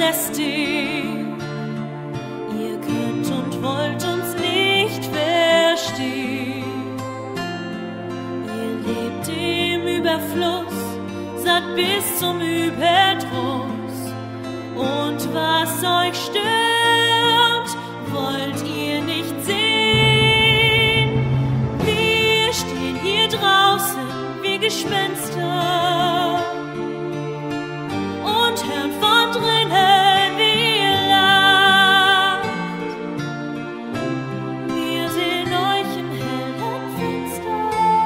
Majesty. Ihr könnt und wollt uns nicht verstehen. Ihr lebt im Überfluss, satt bis zum Überdruss. Und was euch stört, wollt ihr nicht sehen. Wir stehen hier draußen wie Gespenster und hören von drinnen, wie ihr lacht. Wir sehen euch im hellen Fenster.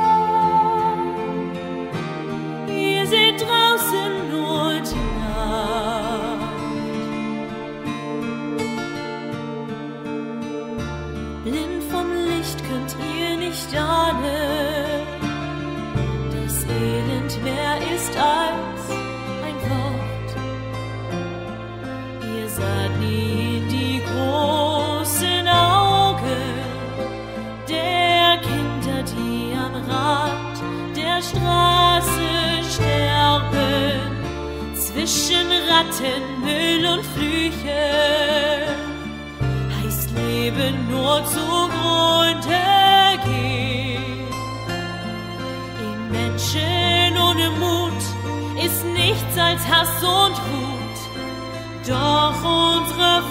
Ihr seht draußen nur die Nacht. Blind vom Licht könnt ihr nicht ahnen, das Elend mehr ist als ein Wort. Ihr saht nie in die großen Augen der Kinder, die am Rand der Straße sterben, zwischen Ratten, Müll und Flüche. Heißt Leben nur zugrunde gehen. Im Menschen ohne Mut ist nichts als Hass und Wut. Doch unsere